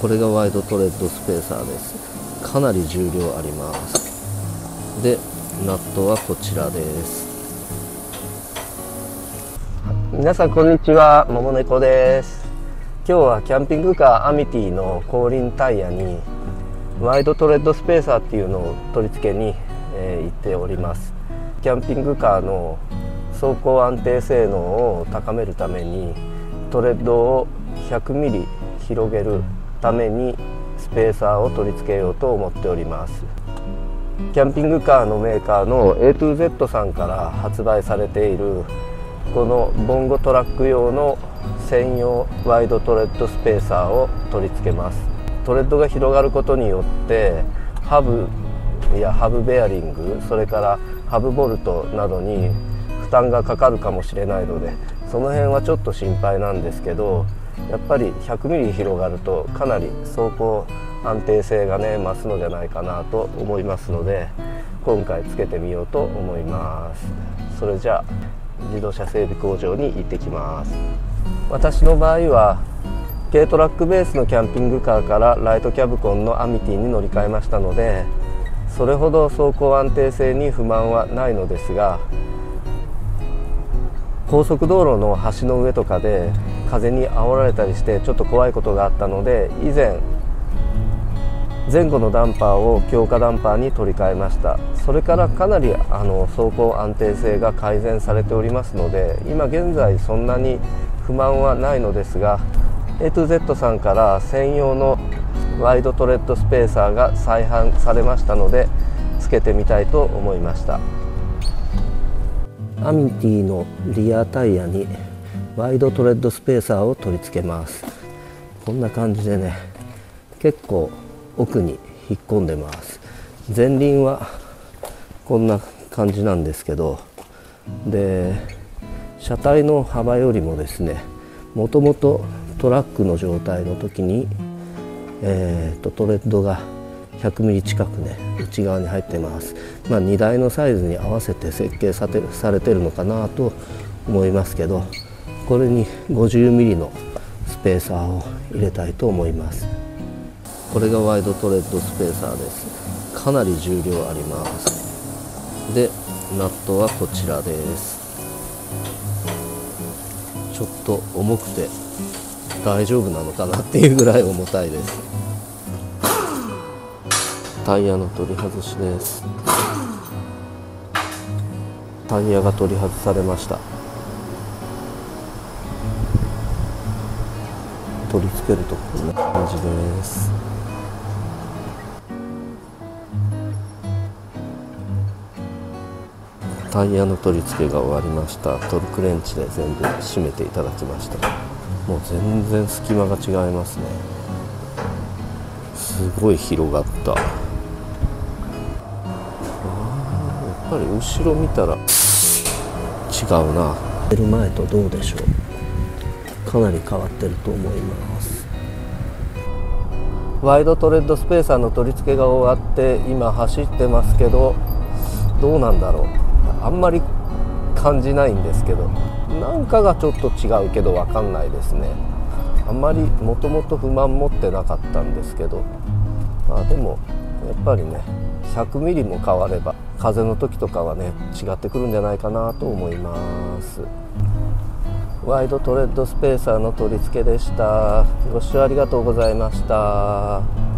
これがワイドトレッドスペーサーです。かなり重量あります。でナットはこちらです。 皆さんこんにちは、ももねこです。今日はキャンピングカーアミティの後輪タイヤにワイドトレッドスペーサーっていうのを取り付けに、行っております。キャンピングカーの走行安定性能を高めるためにトレッドを100ミリ広げるためにスペーサーを取り付けようと思っております。キャンピングカーのメーカーの A2Z さんから発売されているこのボンゴトラック用の専用ワイドトレッドスペーサーを取り付けます。トレッドが広がることによってハブやハブベアリング、それからハブボルトなどに負担がかかるかもしれないので、その辺はちょっと心配なんですけど、やっぱり100ミリ広がるとかなり走行安定性がね増すのじゃないかなと思いますので、今回つけてみようと思います。それじゃあ自動車整備工場に行ってきます。私の場合は軽トラックベースのキャンピングカーからライトキャブコンのアミティに乗り換えましたので、それほど走行安定性に不満はないのですが、高速道路の橋の上とかで風に煽られたりしてちょっと怖いことがあったので、以前前後のダンパーを強化ダンパーに取り替えました。それからかなり走行安定性が改善されておりますので、今現在そんなに不満はないのですが、 A2Z さんから専用のワイドトレッドスペーサーが再販されましたのでつけてみたいと思いました。 アミティのリアタイヤにワイドトレッドスペーサーを取り付けます。こんな感じでね、結構奥に引っ込んでます。前輪はこんな感じなんですけど、で車体の幅よりもですね、もともとトラックの状態の時に、トレッドが100ミリ近くね内側に入ってます。荷台のサイズに合わせて設計されてるのかなと思いますけど、これに50ミリのスペーサーを入れたいと思います。これがワイドトレッドスペーサーです。かなり重量あります。でナットはこちらです。ちょっと重くて大丈夫なのかなっていうぐらい重たいです。タイヤの取り外しです。タイヤが取り外されました。取り付けるとこんな感じです。タイヤの取り付けが終わりました。トルクレンチで全部締めていただきました。もう全然隙間が違いますね。すごい広がった。やっぱり後ろ見たら違うな。出る前とどうでしょう。かなり変わってると思います。 ワイドトレッドスペーサーの取り付けが終わって今走ってますけど、どうなんだろう。あんまり感じないんですけど、なんかがちょっと違うけど分かんないですね。あんまりもともと不満持ってなかったんですけど、でもやっぱりね100ミリも変われば風の時とかはね違ってくるんじゃないかなと思います。ワイドトレッドスペーサーの取り付けでした。ご視聴ありがとうございました。